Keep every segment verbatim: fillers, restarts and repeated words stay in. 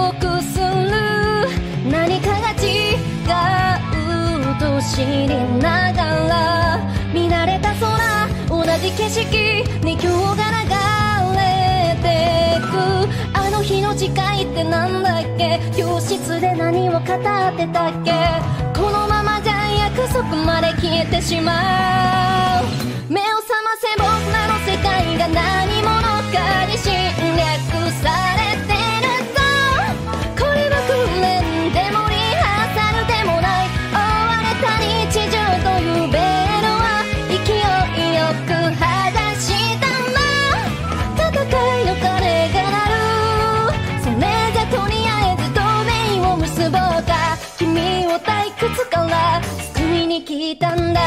くする何かが違うと知りながら見慣れた空同じ景色に今日が流れてくあの日の誓いってなんだっけ教室で何を語ってたっけこのままじゃ約束まで消えてしまう目を覚ませ僕らの世界が何者かに侵略されてるぞこれは訓練でもリハーサルでもない追われた日常というベールは勢いよく剥がしたら戦いの鐘が鳴るそれじゃとりあえず同盟を結ぼうか君を退屈から救いに来たんだ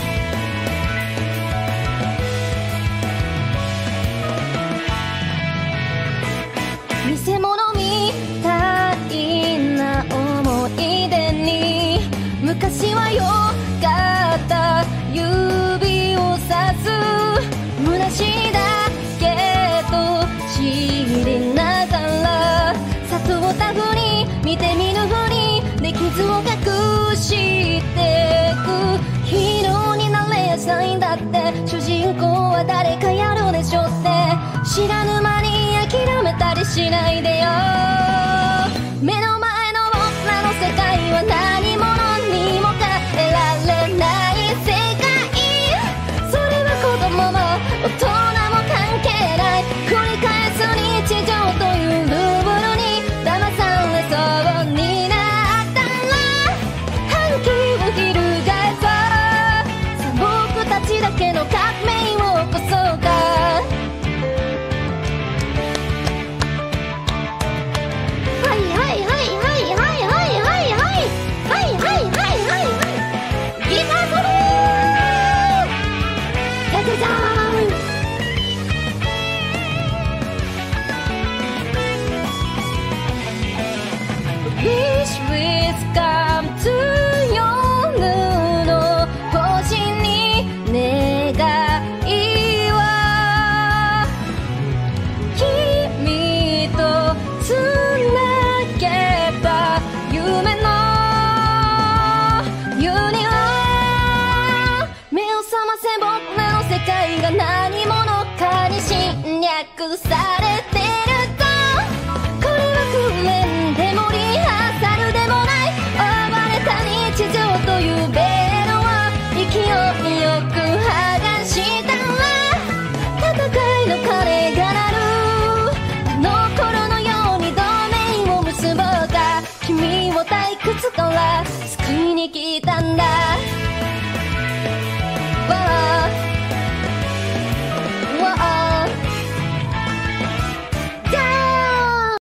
見せ物みたいな思い出に昔はよかった指をさす虚しいだけと知りながら悟ったふり見て見ぬふりで傷を隠してくヒーローになれやしないんだって主人公は誰かやるでしょって知らぬ間に諦めたりしないでよ目の前の僕らの世界は何者にも変えられない世界それは子供も大人も関係ない繰り返す日常というルーブルに騙されそうになったら反旗を翻そうさあ僕たちだけの革命を起こそうかWish with come to 夜の星に願いは君とつなげた夢のユニは目を覚ませ僕らの世界が何者かに侵略されてるとこれは訓練でもリハーサルでもない追われた日常というベールを勢いよく剥がしたら戦いの鐘が鳴るあの頃のように同盟を結ぼうか君を退屈から救いに来たんだ